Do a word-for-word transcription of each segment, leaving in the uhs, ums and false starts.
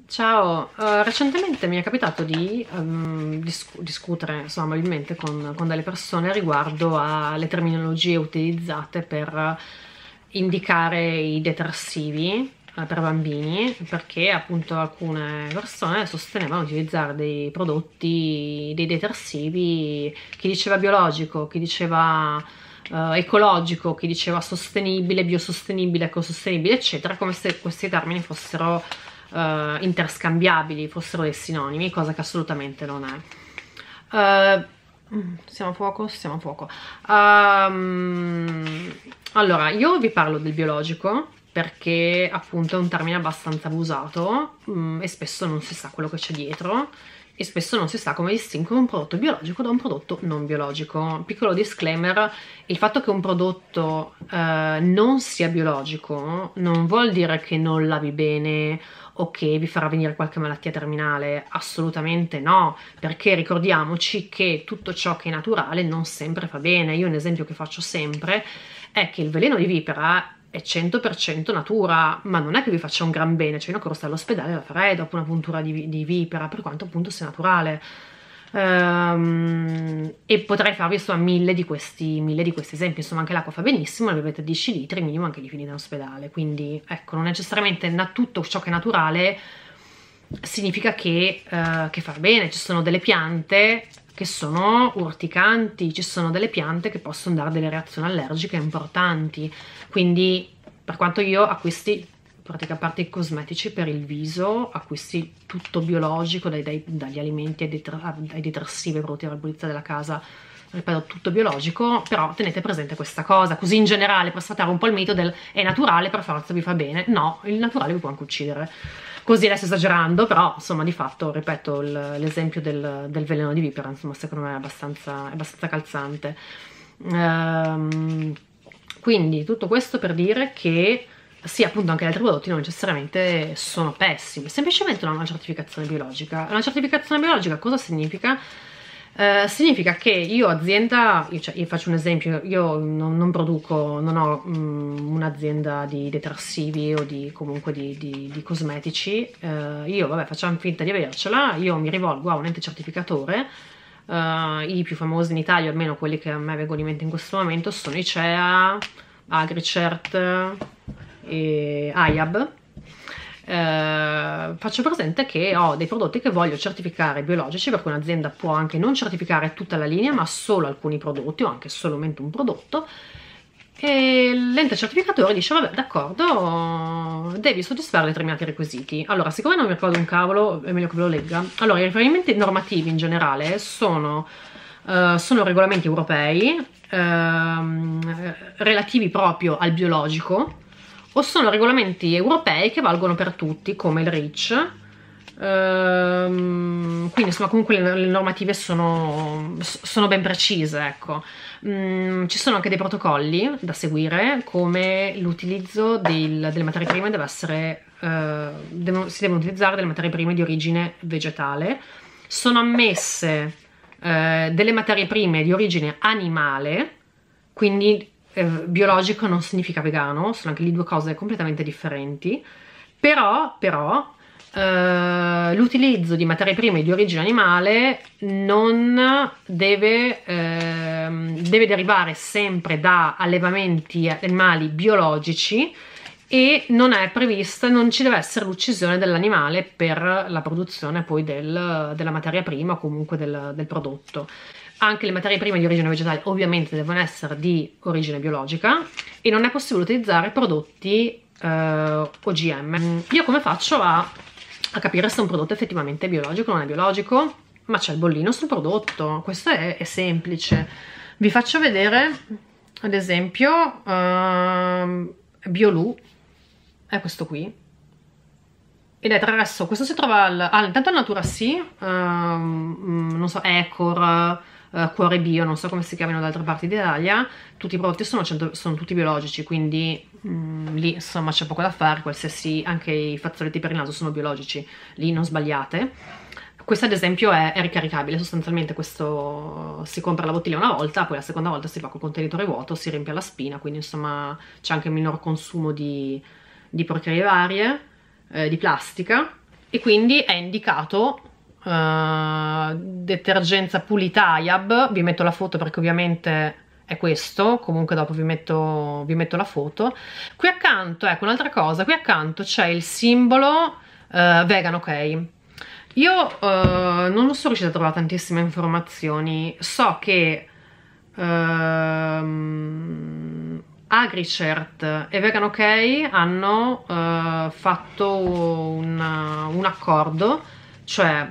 Ciao, uh, recentemente mi è capitato di um, dis discutere insomma amabilmente con, con delle persone riguardo alle terminologie utilizzate per indicare i detersivi uh, per bambini, perché appunto alcune persone sostenevano di utilizzare dei prodotti, dei detersivi, chi diceva biologico, chi diceva uh, ecologico, chi diceva sostenibile, biosostenibile, ecosostenibile, eccetera, come se questi termini fossero Uh, interscambiabili, fossero dei sinonimi, cosa che assolutamente non è. Uh, siamo a fuoco? Siamo a fuoco. Um, allora, io vi parlo del biologico perché appunto è un termine abbastanza abusato um, e spesso non si sa quello che c'è dietro e spesso non si sa come distinguere un prodotto biologico da un prodotto non biologico. Piccolo disclaimer: il fatto che un prodotto uh, non sia biologico non vuol dire che non lavi bene o che vi farà venire qualche malattia terminale, assolutamente no, perché ricordiamoci che tutto ciò che è naturale non sempre fa bene. Io un esempio che faccio sempre è che il veleno di vipera è cento per cento natura, ma non è che vi faccia un gran bene, cioè io una corsa all'ospedale la farei dopo una puntura di, di vipera, per quanto appunto sia naturale. Um, e potrei farvi insomma mille di questi mille di questi esempi. Insomma, anche l'acqua fa benissimo, ne bevete dieci litri minimo, anche li finite in ospedale. Quindi ecco, non necessariamente tutto ciò che è naturale significa che, uh, che fa bene. Ci sono delle piante che sono urticanti, ci sono delle piante che possono dare delle reazioni allergiche importanti, quindi per quanto io acquisti pratica a parte i cosmetici per il viso, acquisti tutto biologico, dai, dai, dagli alimenti ai, deter, ai detersivi, ai prodotti per la pulizia della casa, ripeto, tutto biologico, però tenete presente questa cosa, così in generale, per sfatare un po' il mito del è naturale, per forza vi fa bene. No, il naturale vi può anche uccidere. Così adesso esagerando, però insomma di fatto, ripeto, l'esempio del, del veleno di vipera, insomma secondo me è abbastanza, è abbastanza calzante. Ehm, quindi tutto questo per dire che sì, appunto anche gli altri prodotti non necessariamente sono pessimi, semplicemente non hanno una certificazione biologica. Una certificazione biologica cosa significa? Uh, significa che io azienda, io, cioè, io faccio un esempio, io non, non produco, non ho um, un'azienda di detersivi o di comunque di, di, di cosmetici, uh, io vabbè facciamo finta di avercela, io mi rivolgo a un ente certificatore, uh, i più famosi in Italia, almeno quelli che a me vengono in mente in questo momento, sono I C E A, Agricert e A I A B. Eh, faccio presente che ho dei prodotti che voglio certificare biologici, perché un'azienda può anche non certificare tutta la linea ma solo alcuni prodotti o anche solamente un prodotto, e l'ente certificatore dice vabbè d'accordo, devi soddisfare determinati requisiti. Allora, siccome non mi ricordo un cavolo, è meglio che ve lo legga. Allora, i riferimenti normativi in generale sono, uh, sono regolamenti europei uh, relativi proprio al biologico, o sono regolamenti europei che valgono per tutti, come il REACH. Ehm, quindi insomma comunque le, le normative sono, sono ben precise, ecco. Mm, ci sono anche dei protocolli da seguire, come l'utilizzo delle materie prime deve essere, eh, devono, si devono utilizzare delle materie prime di origine vegetale. Sono ammesse eh, delle materie prime di origine animale, quindi Eh, biologico non significa vegano, sono anche lì due cose completamente differenti, però, però eh, l'utilizzo di materie prime di origine animale non deve, eh, deve derivare sempre da allevamenti animali biologici, e non è prevista, non ci deve essere l'uccisione dell'animale per la produzione poi del, della materia prima o comunque del, del prodotto. Anche le materie prime di origine vegetale ovviamente devono essere di origine biologica e non è possibile utilizzare prodotti eh, O G M. Io come faccio a, a capire se un prodotto è effettivamente biologico o non è biologico? Ma c'è il bollino sul prodotto, questo è, è semplice. Vi faccio vedere ad esempio uh, Biolù, è questo qui, ed è traverso, questo si trova al, ah, intanto al Natura Sì, uh, non so, Ecor, uh, Cuore Bio, non so come si chiamano da altre parti d'Italia. Tutti i prodotti sono, sono tutti biologici, quindi um, lì insomma c'è poco da fare, qualsiasi, anche i fazzoletti per il naso sono biologici, lì non sbagliate. Questo ad esempio è, è ricaricabile, sostanzialmente questo si compra la bottiglia una volta, poi la seconda volta si fa col contenitore vuoto, si riempie la spina, quindi insomma c'è anche minor consumo di, di porcherie varie, eh, di plastica. e quindi è indicato uh, detergenza pulita I A B. Vi metto la foto perché ovviamente è questo, comunque dopo vi metto, vi metto la foto. Qui accanto, ecco un'altra cosa, qui accanto c'è il simbolo uh, vegan ok. Io uh, non lo sono riuscita a trovare tantissime informazioni, so che uh, AgriCert e Vegan OK hanno uh, fatto un, un accordo, cioè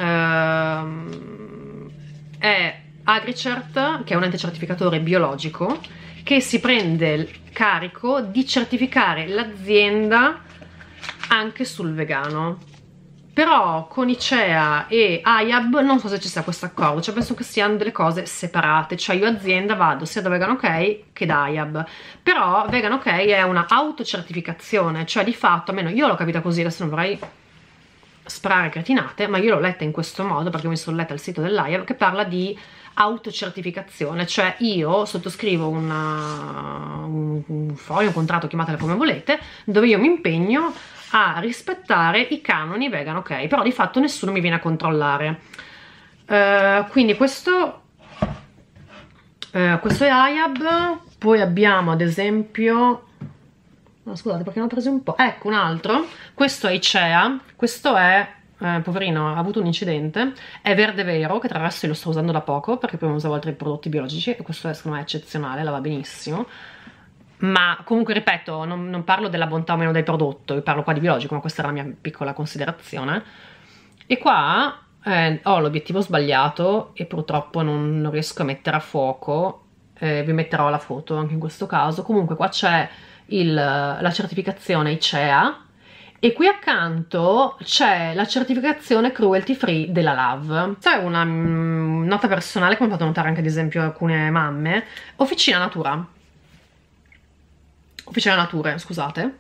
uh, è AgriCert, che è un ente certificatore biologico, che si prende il carico di certificare l'azienda anche sul vegano. Però con ICEA e I A B non so se ci sia questo accordo, cioè penso che siano delle cose separate, cioè io azienda vado sia da Vegan OK che da I A B, però Vegan OK è una autocertificazione, cioè di fatto, almeno io l'ho capita così, adesso non vorrei sparare cretinate, ma io l'ho letta in questo modo perché mi sono letta il sito dell'I A B che parla di autocertificazione, cioè io sottoscrivo una, un, un foglio, un contratto, chiamatelo come volete, dove io mi impegno a rispettare i canoni Vegan OK, però di fatto nessuno mi viene a controllare. Uh, quindi questo, uh, questo è I A B. Poi abbiamo ad esempio, no, scusate perché ne ho preso un po', ecco un altro, questo è ICEA, questo è Eh, poverino, ha avuto un incidente, è verde vero, che tra l'altro lo sto usando da poco perché prima usavo altri prodotti biologici e questo è, secondo me è eccezionale, lava benissimo, ma comunque ripeto, non, non parlo della bontà o meno del prodotto, io parlo qua di biologico, ma questa era la mia piccola considerazione. E qua eh, ho l'obiettivo sbagliato e purtroppo non, non riesco a mettere a fuoco, eh, vi metterò la foto anche in questo caso. Comunque qua c'è la certificazione ICEA, e qui accanto c'è la certificazione cruelty free della Love. C'è una mm, nota personale, come ho fatto notare anche ad esempio alcune mamme. Officina Natura. Officina Nature, scusate.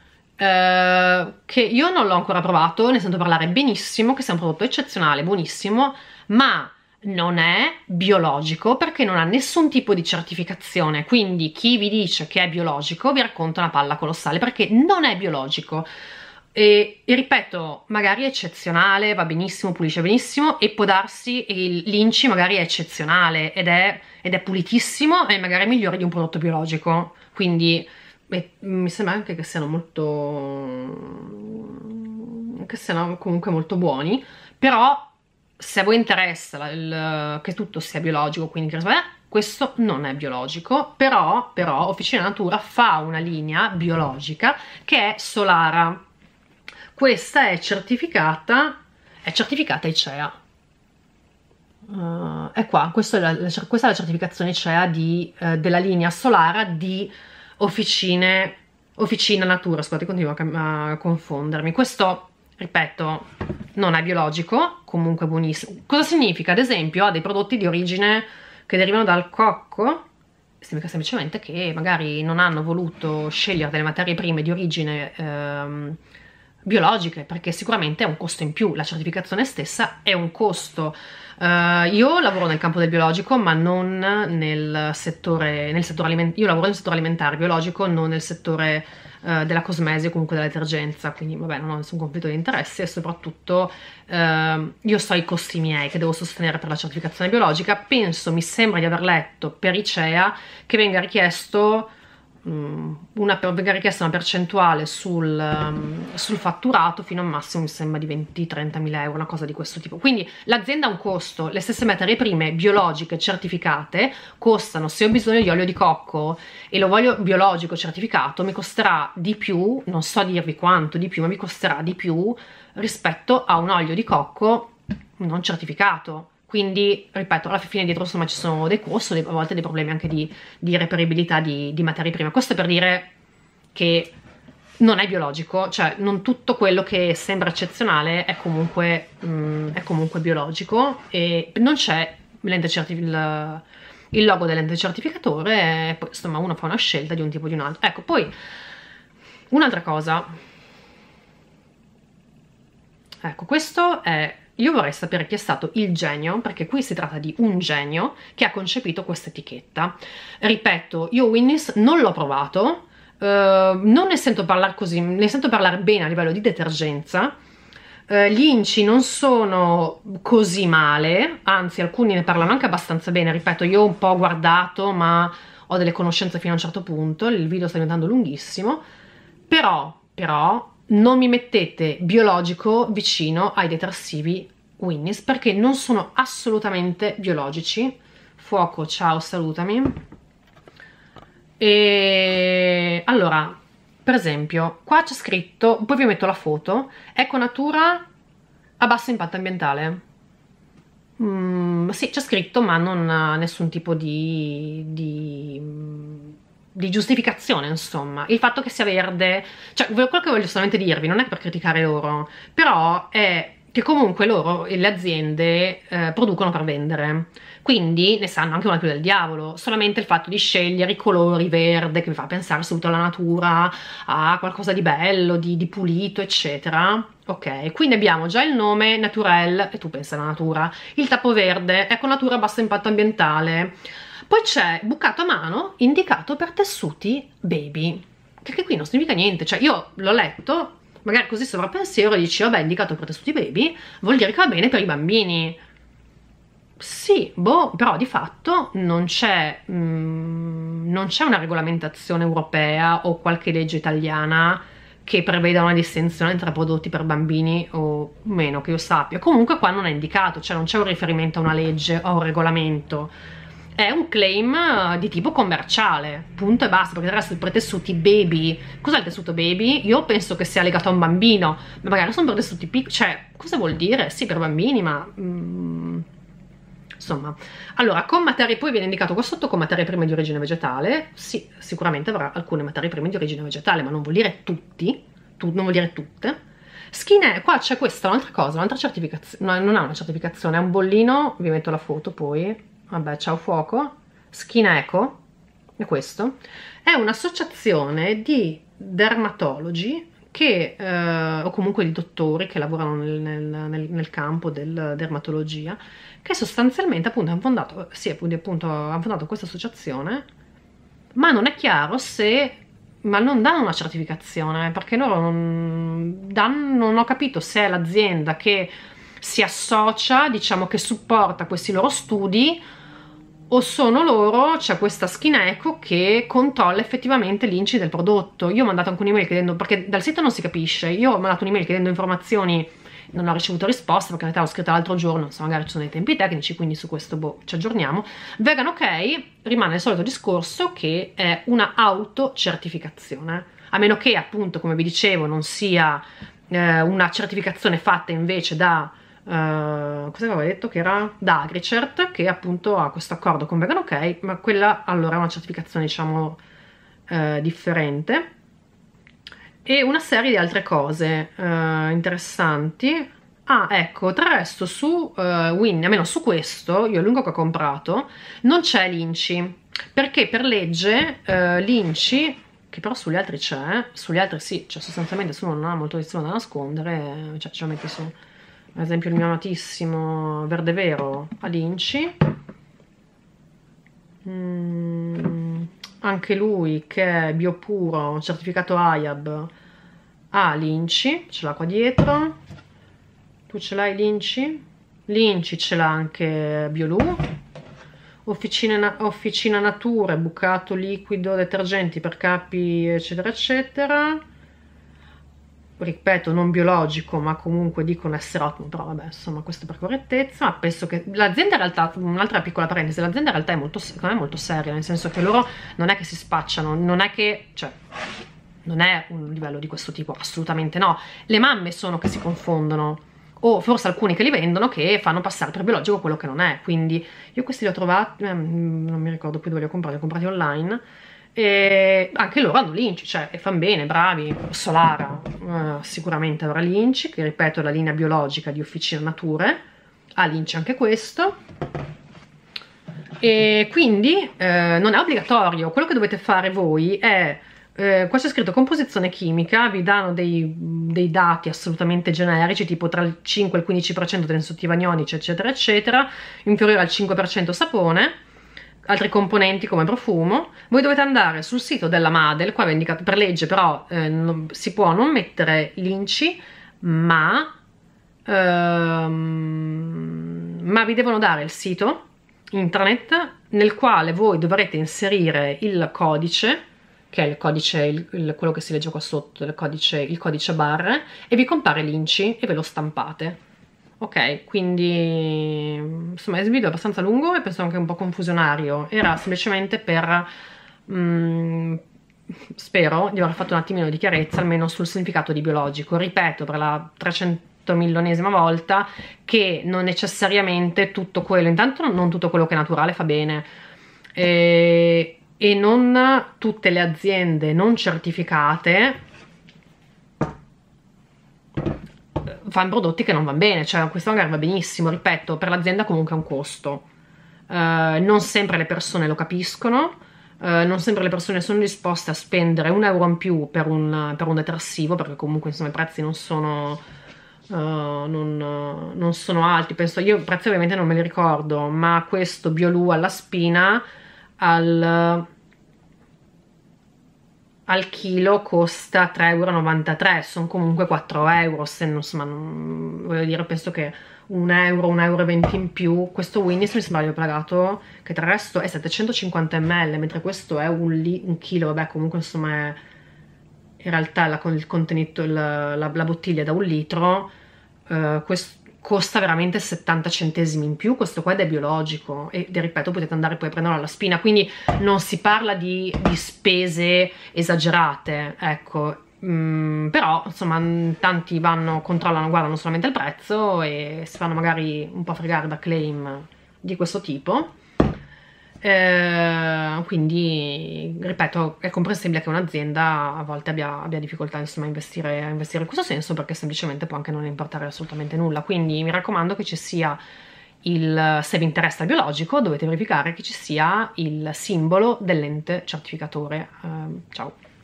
Eh, che io non l'ho ancora provato, ne sento parlare benissimo, che sia un prodotto eccezionale, buonissimo, ma non è biologico perché non ha nessun tipo di certificazione. Quindi chi vi dice che è biologico vi racconta una palla colossale, perché non è biologico. E, e ripeto, magari è eccezionale, va benissimo, pulisce benissimo e può darsi, l'Inci magari è eccezionale ed è, ed è pulitissimo e magari è migliore di un prodotto biologico, quindi e, mi sembra anche che siano molto, che siano comunque molto buoni, però se a voi interessa il, che tutto sia biologico, quindi eh, questo non è biologico, però, però Officina Natura fa una linea biologica che è Solara. Questa è certificata, è certificata ICEA. Uh, è qua, questa è, la, la, questa è la certificazione ICEA di, uh, della linea Solara di Officine, Officina Natura. Scusate, continuo a, a confondermi. Questo, ripeto, non è biologico, comunque buonissimo. Cosa significa? Ad esempio, ha dei prodotti di origine che derivano dal cocco. Significa semplicemente che magari non hanno voluto scegliere delle materie prime di origine ehm, biologiche, perché sicuramente è un costo in più, la certificazione stessa è un costo. Uh, io lavoro nel campo del biologico, ma non nel settore, nel settore alimentare. Io lavoro nel settore alimentare biologico, non nel settore uh, della cosmesi o comunque della detergenza, quindi vabbè, non ho nessun conflitto di interessi e soprattutto uh, io so i costi miei che devo sostenere per la certificazione biologica. Penso, mi sembra di aver letto per ICEA che venga richiesto Una, venga richiesta una percentuale sul, um, sul fatturato fino a un massimo mi sembra di venti trenta mila euro, una cosa di questo tipo. Quindi l'azienda ha un costo, le stesse materie prime biologiche certificate costano, se ho bisogno di olio di cocco e lo voglio biologico certificato mi costerà di più, non so dirvi quanto di più, ma mi costerà di più rispetto a un olio di cocco non certificato. Quindi, ripeto, alla fine dietro insomma ci sono dei costi, a volte dei problemi anche di, di reperibilità di, di materie prime. Questo è per dire che non è biologico, cioè non tutto quello che sembra eccezionale è comunque, mh, è comunque biologico e non c'è il, il logo dell'ente certificatore e poi insomma uno fa una scelta di un tipo o di un altro. Ecco, poi un'altra cosa, ecco, questo è... Io vorrei sapere chi è stato il genio, perché qui si tratta di un genio che ha concepito questa etichetta. Ripeto, io Winnis non l'ho provato, eh, non ne sento parlare così, ne sento parlare bene a livello di detergenza, Uh, gli inci non sono così male, anzi alcuni ne parlano anche abbastanza bene, ripeto, io ho un po' guardato ma ho delle conoscenze fino a un certo punto, il video sta diventando lunghissimo, però, però non mi mettete biologico vicino ai detersivi Winnis perché non sono assolutamente biologici. Fuoco, ciao, salutami. E allora, per esempio, qua c'è scritto, poi vi metto la foto, Econatura a basso impatto ambientale. Mm, sì, c'è scritto, ma non ha nessun tipo di, di, di giustificazione, insomma. Il fatto che sia verde, cioè, quello che voglio solamente dirvi, non è per criticare loro, però è che comunque loro e le aziende eh, producono per vendere, quindi ne sanno anche una più del diavolo. Solamente il fatto di scegliere i colori verde che mi fa pensare subito alla natura, a qualcosa di bello, di, di pulito, eccetera. Ok, quindi abbiamo già il nome Naturel, e tu pensi alla natura, il tappo verde, ecco natura a basso impatto ambientale, poi c'è bucato a mano indicato per tessuti baby, che qui non significa niente, cioè io l'ho letto, magari così sovrappensiero e dici vabbè indicato per tessuti baby, vuol dire che va bene per i bambini. Sì, boh, però di fatto non c'è mm, non c'è una regolamentazione europea o qualche legge italiana che preveda una distinzione tra prodotti per bambini o meno, che io sappia. Comunque qua non è indicato, cioè non c'è un riferimento a una legge o a un regolamento, è un claim di tipo commerciale, punto e basta, perché del resto per tessuti baby, cos'è il tessuto baby? Io penso che sia legato a un bambino, ma magari sono per tessuti piccoli, cioè cosa vuol dire? Sì, per bambini, ma mm, insomma. Allora, con materie, poi viene indicato qua sotto con materie prime di origine vegetale, sì, sicuramente avrà alcune materie prime di origine vegetale, ma non vuol dire tutti, tu, non vuol dire tutte. Skin, qua c'è questa, un'altra cosa, un'altra certificazione, no, non è una certificazione, è un bollino, vi metto la foto poi, vabbè, ciao fuoco, Skin Eco, è questo, è un'associazione di dermatologi che, eh, o comunque di dottori che lavorano nel, nel, nel, nel campo della dermatologia, che sostanzialmente appunto hanno fondato, sì, appunto, hanno fondato questa associazione, ma non è chiaro se, ma non danno una certificazione, perché loro non danno, non ho capito se è l'azienda che si associa, diciamo che supporta questi loro studi, o sono loro, c'è questa Skin Eco che controlla effettivamente l'I N C I del prodotto. Io ho mandato anche un'email chiedendo, perché dal sito non si capisce, io ho mandato un'email chiedendo informazioni, non ho ricevuto risposta, perché in realtà l'ho scritta l'altro giorno, insomma magari ci sono dei tempi tecnici, quindi su questo boh, ci aggiorniamo. Vegan ok, rimane il solito discorso che è una autocertificazione, a meno che appunto, come vi dicevo, non sia eh, una certificazione fatta invece da Uh, cosa avevo detto che era da AgriCert, che appunto ha questo accordo con Vegan ok, ma quella allora è una certificazione diciamo uh, differente, e una serie di altre cose uh, interessanti. Ah, ecco, tra il resto su uh, Winnie, almeno su questo, io l'unico che ho comprato, non c'è l'I N C I, perché per legge uh, l'I N C I, che però sugli altri c'è, sugli altri sì, cioè sostanzialmente su uno non ha molto da nascondere, cioè ce lo metti su. Ad esempio il mio amatissimo Verde Vero ha l'I N C I, mm, anche lui che è biopuro, certificato A I A B, ha l'I N C I, ce l'ha qua dietro. Tu ce l'hai l'I N C I? L'I N C I ce l'ha anche Biolù. Officina, Officina Nature, bucato liquido, detergenti per capi eccetera eccetera, ripeto non biologico ma comunque dicono essere ottimo, però vabbè insomma questo per correttezza. Ma penso che l'azienda in realtà, un'altra piccola parentesi, l'azienda in realtà è molto, secondo me è molto seria, nel senso che loro non è che si spacciano, non è che, cioè non è un livello di questo tipo, assolutamente no. Le mamme sono che si confondono, o forse alcuni che li vendono che fanno passare per biologico quello che non è. Quindi io questi li ho trovati, eh, non mi ricordo più dove li ho comprati, li ho comprati online, e anche loro hanno l'I N C I, cioè, e fanno bene, bravi. Solara uh, sicuramente avrà l'I N C I, che ripeto è la linea biologica di Officina Nature, ha l'I N C I anche questo, e quindi eh, non è obbligatorio. Quello che dovete fare voi è, eh, qua c'è scritto composizione chimica, vi danno dei, dei dati assolutamente generici, tipo tra il cinque e il quindici per cento tensoattivi anionici eccetera eccetera, inferiore al cinque per cento sapone, altri componenti come profumo. Voi dovete andare sul sito della Madel, qua è indicato per legge, però eh, non, si può non mettere l'I N C I, ma ehm, ma vi devono dare il sito internet nel quale voi dovrete inserire il codice, che è il codice, il, il, quello che si legge qua sotto, il codice, il codice barre, e vi compare l'I N C I e ve lo stampate. Ok, quindi insomma il video è abbastanza lungo e penso anche un po' confusionario. Era semplicemente per mm, spero di aver fatto un attimino di chiarezza almeno sul significato di biologico. Ripeto per la trecentomilionesima volta che non necessariamente tutto quello, intanto non tutto quello che è naturale fa bene, e, e non tutte le aziende non certificate fanno prodotti che non vanno bene, cioè questo magari va benissimo, ripeto, per l'azienda comunque è un costo, uh, non sempre le persone lo capiscono, uh, non sempre le persone sono disposte a spendere un euro in più per un, per un detersivo, perché comunque insomma i prezzi non sono, uh, non, uh, non sono alti, penso, io i prezzi ovviamente non me li ricordo, ma questo Biolù alla spina al... al chilo costa tre e novantatré euro, sono comunque quattro euro, se non, insomma, non, voglio dire, penso che un euro, un euro e venti in più, questo Winnis mi sembra che ho pagato, che tra il resto è settecentocinquanta millilitri, mentre questo è un, li, un chilo, vabbè comunque insomma è, in realtà la, il contenuto, il, la, la bottiglia da un litro, uh, questo costa veramente settanta centesimi in più, questo qua ed è biologico e ripeto potete andare poi a prenderlo alla spina, quindi non si parla di, di spese esagerate, ecco, mm, però insomma tanti vanno, controllano, guardano solamente il prezzo e si fanno magari un po' fregare da claim di questo tipo. Eh, quindi ripeto è comprensibile che un'azienda a volte abbia, abbia difficoltà insomma a investire, a investire in questo senso, perché semplicemente può anche non importare assolutamente nulla, quindi mi raccomando che ci sia il, se vi interessa il biologico dovete verificare che ci sia il simbolo dell'ente certificatore. Eh, ciao.